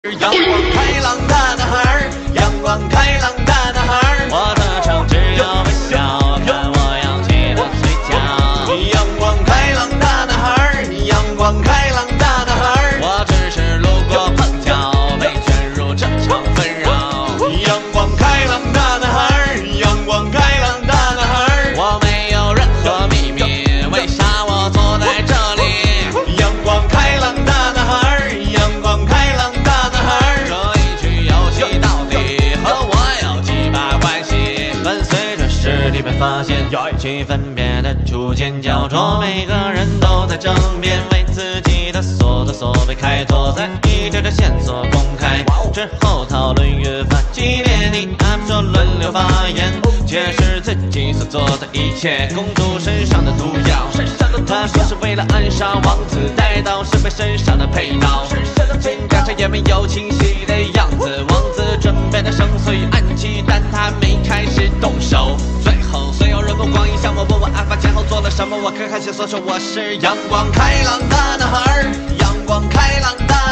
阳光开朗的男孩，阳光开朗的男孩， 我的城只有微笑，看我扬起的嘴角。 阳光开朗的男孩，阳光开朗的男孩， 我只是路过碰巧，被卷入这场纷扰。 阳光开朗的男孩，阳光开朗的男孩， 我没有任何秘密，为啥我坐在这里？ 阳光开朗的男孩，阳光开朗的男孩， 这一局游戏到底和我有几把关系？伴随着实力被发现，气氛变得逐渐焦灼，每个人都在争辩，为自己的所作所为开拓，在一条条线索公开之后，讨论越发激烈。你他们说轮流发言，揭示自己所做的一切，公主身上的毒药，他说是为了暗杀王子，带到侍卫身上的配刀，金刚上也没有清晰的样子。王子准备的绳索与暗器，但他没开始动手。最后所有人目光映向我，问我案发前后做了什么，我看看线索说我是阳光开朗的男孩，阳光开朗的